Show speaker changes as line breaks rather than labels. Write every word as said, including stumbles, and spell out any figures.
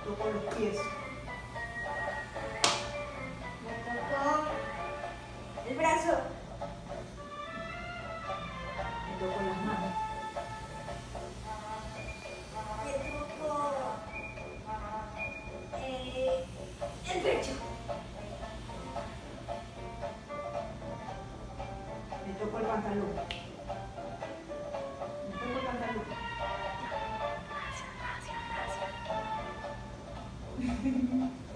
Toco los pies.
Me tocó el brazo.
Me toco las manos.
Me tocó eh, el pecho.
Me toco el pantalón. Me toco el pantalón.
Gracias, gracias, gracias.